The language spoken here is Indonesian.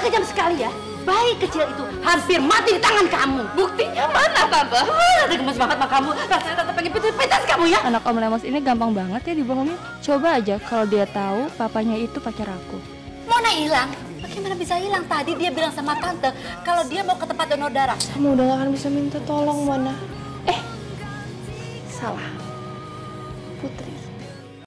kejam sekali ya. Bayi kecil itu hampir mati di tangan kamu. Buktinya mana, Tante? Ada gemes banget sama kamu. Rasanya Tante pengen pites kamu ya. Anak Om Lemos ini gampang banget ya dibohongin. Coba aja kalau dia tahu papanya itu pacar aku. Mona hilang. Bagaimana bisa hilang? Tadi dia bilang sama Tante kalau dia mau ke tempat donor darah. Kamu udah gak akan bisa minta tolong, Mona. Salah. Putri.